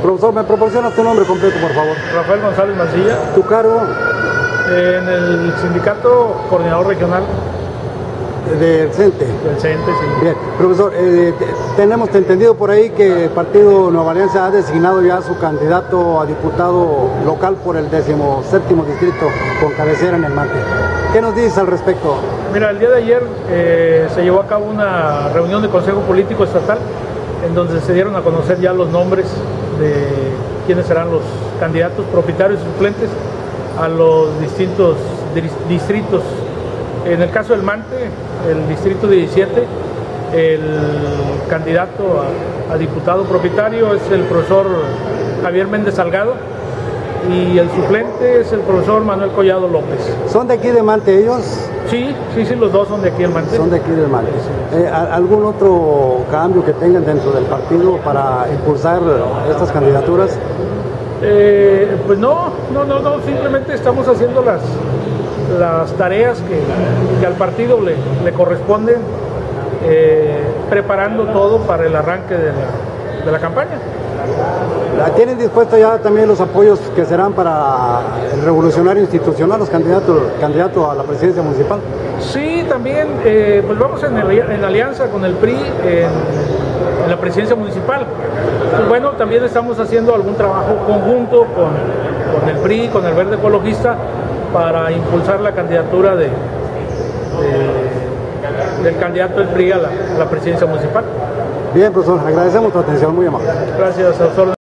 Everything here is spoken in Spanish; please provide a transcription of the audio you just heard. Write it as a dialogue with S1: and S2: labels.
S1: Profesor, ¿me proporcionas tu nombre completo, por favor?
S2: Rafael González Mancilla.
S1: ¿Tu cargo?
S2: En el sindicato coordinador regional
S1: Del CENTE.
S2: del CENTE, sí.
S1: Bien, profesor, tenemos entendido por ahí que el Partido Nueva Alianza ha designado ya a su candidato a diputado local por el 17º distrito con cabecera en el Mante. ¿Qué nos dices al respecto?
S2: Mira, el día de ayer se llevó a cabo una reunión de Consejo Político Estatal en donde se dieron a conocer ya los nombres de quiénes serán los candidatos propietarios y suplentes a los distintos distritos. En el caso del Mante, el distrito 17, el candidato a diputado propietario es el profesor Javier Méndez Salgado y el suplente es el profesor Manuel Collado López.
S1: ¿Son de aquí de Mante ellos?
S2: Sí, los dos son de aquí del Mante.
S1: Son de aquí del Mante. ¿Algún otro cambio que tengan dentro del partido para impulsar estas candidaturas?
S2: Pues no, simplemente estamos haciendo las tareas que al partido le corresponden, preparando todo para el arranque de la campaña.
S1: ¿Tienen dispuestos ya también los apoyos que serán para el revolucionario institucional, los candidatos a la presidencia municipal?
S2: Sí, también, pues vamos en alianza con el PRI en la presidencia municipal. Pues bueno, también estamos haciendo algún trabajo conjunto con el PRI, con el Verde Ecologista, para impulsar la candidatura del candidato del PRI a la presidencia municipal.
S1: Bien, profesor, agradecemos tu atención, muy amable.
S2: Gracias, a